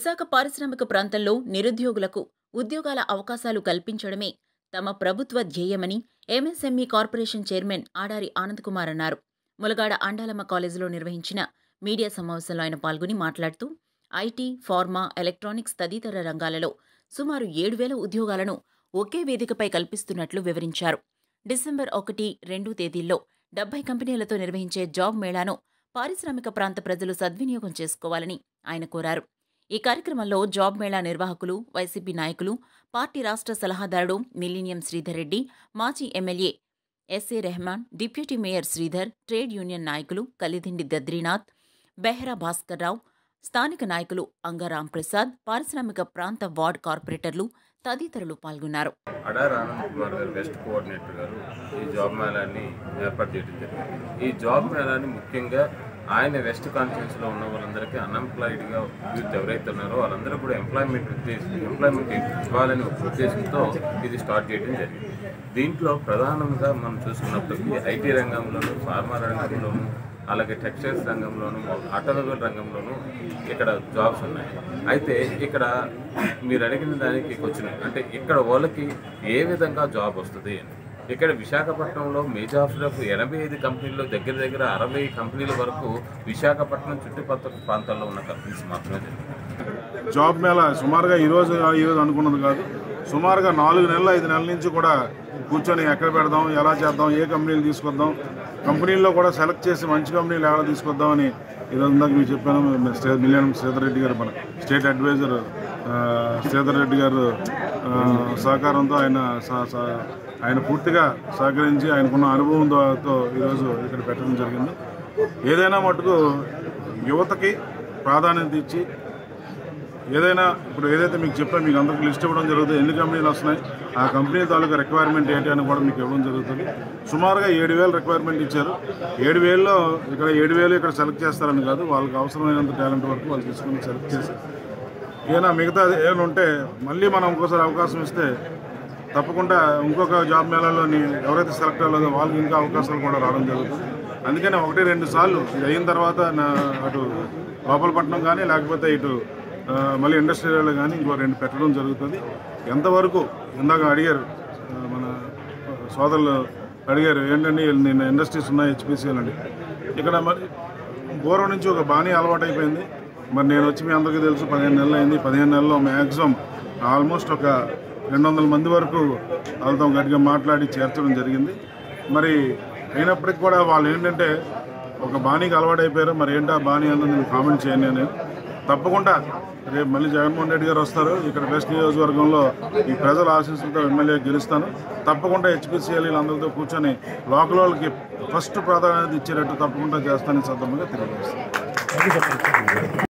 విశాఖ పారిశ్రామిక ప్రాంతంలో నిరుద్యోగులకు ఉద్యోగాల అవకాశాలు కల్పించడమే తమ ప్రభుత్వ ధ్యేయమని MSME corporation chairman Adari Anand Kumar అన్నారు. ములగాడ ఆండాలమ్మ కాలేజీలో నిర్వహించిన మీడియా సమావేశంలో ఆయన పాల్గొని మాట్లాడుతూ ఐటీ, ఫార్మా, ఎలక్ట్రానిక్స్ తదితర రంగాలలో సుమారు 7,000 ఉద్యోగాలను ఒకే వేదికపై కల్పిస్తున్నట్లు వివరించారు. డిసెంబర్ 1, 2 తేదీల్లో 70 కంపెనీలతో నిర్వహించే జాబ్ మేళాను పారిశ్రామిక ప్రాంత ప్రజలు సద్వినియోగం చేసుకోవాలని ఆయన కోరారు. ఈ కార్యక్రమంలో జాబ్ మేళా నిర్వాహకులు, వైసీపీ నాయకులు, పార్టీ రాష్ట్ర సలహాదారుడు మిలీనియం శ్రీధర్ రెడ్డి, మాజీ MLA SA Rehman, deputy mayor Sridhar, trade union నాయకులు కలిదిండి దద్రీనాథ్, బెహ్రా భాస్కర్ రావు, స్థానిక నాయకులు అంగారాం ప్రసాద్, పారిశ్రామిక ప్రాంత వార్డ్ కార్పొరేటర్లు తదితరులు పాల్గొన్నారు. ఆడారి ఆనంద్ కుమార్ గారు వెస్ట్ కోఆర్డినేటర్ గారు ఈ జాబ్ మేళాన్ని ఏర్పాటు చేయడం జరిగింది. ఈ జాబ్ మేళాన్ని ముఖ్యంగా ఆయన వెస్ట్ కాన్స్టిట్యూన్సీలో ఉన్న వాళ్ళందరికీ అన్ఎంప్లాయిడ్గా యూత్ ఎవరైతే ఉన్నారో వాళ్ళందరూ కూడా ఎంప్లాయ్మెంట్ ఇవ్వాలని ఒక ఉద్దేశంతో ఇది స్టార్ట్ చేయడం జరిగింది. దీంట్లో ప్రధానంగా మనం చూసుకున్నప్పటికీ ఐటీ రంగంలోనూ, ఫార్మా రంగంలోనూ, అలాగే టెక్స్టైల్స్ రంగంలోనూ, ఆటోమొబైల్ రంగంలోనూ ఇక్కడ జాబ్స్ ఉన్నాయి. అయితే ఇక్కడ మీరు అడిగిన దానికి వచ్చినాయి అంటే ఇక్కడ వాళ్ళకి ఏ విధంగా జాబ్ వస్తుంది అని. ఇక్కడ విశాఖపట్నంలో మేజార్టీ 85 కంపెనీల్లో దగ్గర 60 కంపెనీల వరకు విశాఖపట్నం చుట్టుపక్కల ప్రాంతాల్లో ఉన్న కంపెనీస్ మాత్రమే జరిగింది. జాబ్ మేళా సుమారుగా ఈరోజు అనుకున్నది కాదు, సుమారుగా 4 నెలలు 5 నెలల నుంచి కూడా కూర్చొని ఎక్కడ పెడదాం, ఎలా చేద్దాం, ఏ కంపెనీలు తీసుకొద్దాం, కంపెనీల్లో కూడా సెలెక్ట్ చేసి మంచి కంపెనీలు ఎలా తీసుకొద్దామని ఈరోజు ఇందాక మీకు చెప్పాను. మిలియన్ శ్రీధర్ రెడ్డి గారు, మన స్టేట్ అడ్వైజర్ శ్రీధర్ రెడ్డి గారు సహకారంతో ఆయన పూర్తిగా సహకరించి ఆయనకున్న అనుభవంతో ఈరోజు ఇక్కడ పెట్టడం జరిగింది. ఏదైనా మటుకు యువతకి ప్రాధాన్యత ఇచ్చి ఏదైనా ఇప్పుడు ఏదైతే మీకు చెప్పాను, మీకు అందరికీ లిస్ట్ ఇవ్వడం జరుగుతుంది. ఎన్ని కంపెనీలు వస్తున్నాయి, ఆ కంపెనీ తాలూకా రిక్వైర్మెంట్ ఏంటి అని కూడా మీకు ఇవ్వడం జరుగుతుంది. సుమారుగా 7,000 రిక్వైర్మెంట్ ఇచ్చారు. 7,000లో ఇక్కడ 7,000 ఇక్కడ సెలెక్ట్ చేస్తారని కాదు, వాళ్ళకి అవసరమైనంత టాలెంట్ వరకు వాళ్ళు తీసుకుని సెలెక్ట్ చేసి ఏదైనా మిగతా ఏమైనా ఉంటే మళ్ళీ మనం ఇంకోసారి అవకాశం ఇస్తే తప్పకుండా ఇంకొక జాబ్ మేళాలోని ఎవరైతే సెలెక్ట్ అవ్వలేదో వాళ్ళకి ఇంకా అవకాశాలు కూడా రావడం జరుగుతుంది. అందుకని 1-2 సార్లు ఇది అయిన తర్వాత అటు గోపాలపట్నం కానీ లేకపోతే ఇటు మళ్ళీ ఇండస్ట్రీలో కానీ ఇంకో 2 పెట్టడం జరుగుతుంది. ఎంతవరకు ఇందాక అడిగారు, మన సోదరులు అడిగారు ఏంటంటే నేను ఇండస్ట్రీస్ ఉన్నాయి హెచ్పిసిఎల్ అండి. ఇక్కడ మరి పూర్వం నుంచి ఒక బాణీ అలవాటు అయిపోయింది. మరి నేను వచ్చి మీ అందరికీ తెలుసు 15 నెలలు అయింది. 15 నెలల్లో మ్యాక్సిమం ఆల్మోస్ట్ ఒక 200 మంది వరకు వాళ్ళతో గట్టిగా మాట్లాడి చేర్చడం జరిగింది. మరి అయినప్పటికీ కూడా వాళ్ళు ఏంటంటే ఒక బాణీకి అలవాటు అయిపోయారు. మరి ఏంటో ఆ బాణీ అన్నది నేను కామెంట్ చేయను. నేను తప్పకుండా రేపు మళ్ళీ జగన్మోహన్ రెడ్డి గారు వస్తారు. ఇక్కడ వెస్ట్ నియోజకవర్గంలో ఈ ప్రజల ఆశీస్సులతో ఎమ్మెల్యే గెలుస్తాను. తప్పకుండా హెచ్పిసిఎల్ వీళ్ళందరితో కూర్చొని లోకల్ వాళ్ళకి ఫస్ట్ ప్రాధాన్యత ఇచ్చేటట్టు తప్పకుండా చేస్తానని సందర్భంగా తెలియజేస్తాను.